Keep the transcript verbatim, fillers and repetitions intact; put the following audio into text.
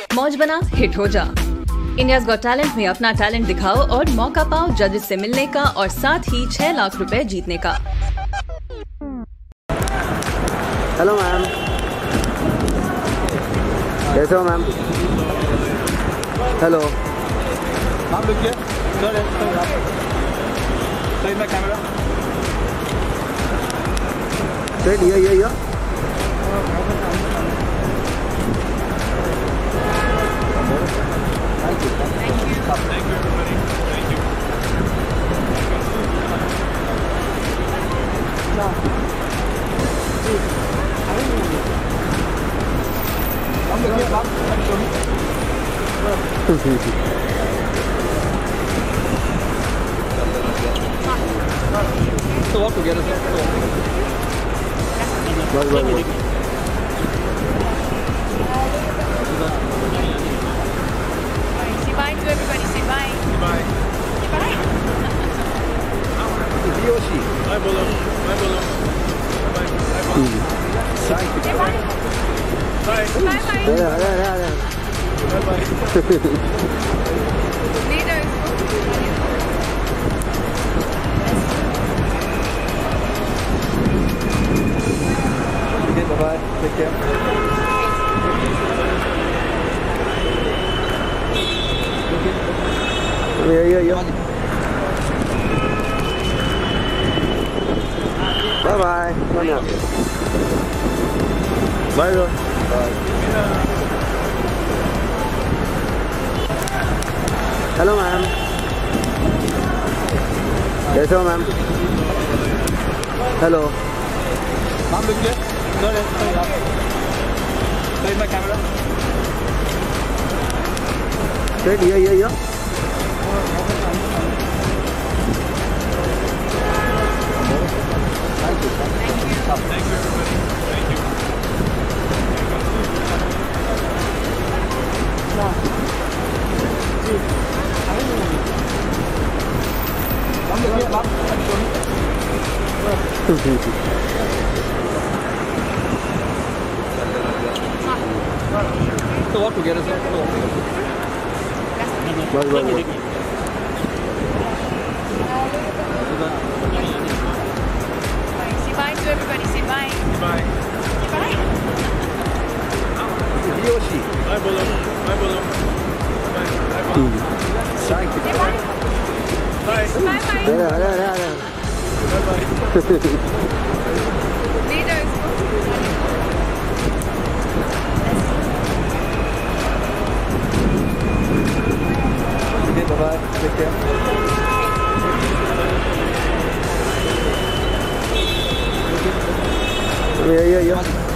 मौज बना हिट हो जा। इंडियाज गॉट टैलेंट में अपना टैलेंट दिखाओ और मौका पाओ जजेस से मिलने का और साथ ही छह लाख रुपए जीतने का। हेलो मैम, कैसे हो मैम? हेलो मैम, रुकिए सर, सर मैं कैमरा स्ट्रेट ये ये ये Thank you. Thank you. Thank you, everybody. Thank you. No. I'm looking at I'm showing So what together, sir? बस बस Say bye to everybody. Say bye. Bye. Say bye. He or she? Bye, Bolo. Bye, Bolo. Bye. Bye, Bolo. Thank you. Say bye. Bye. Bye bye. अरे अरे अरे अरे Bye, bye. Leaders. Okay, bye bye. Take care. ये ये ये bye bye bye bye hello ma'am, कैसे हो ma'am? Hello ma'am, रुकिए सर, सर मैं कैमरा स्ट्रेट ये ये ये Thank you. Thank you. Thank you, everybody. Thank you. No. I'm looking at I'm showing So what together, sir? बस बस Say bye to everybody. Say bye. Bye. Say bye. He or she? Bye, Bolo. Bye, Bolo. Bye. Bye, Bolo. Thank you. Say bye. Bye. Bye bye. अरे अरे अरे अरे Bye, bye. Leaders. Okay, bye bye. Take care. ये ये ये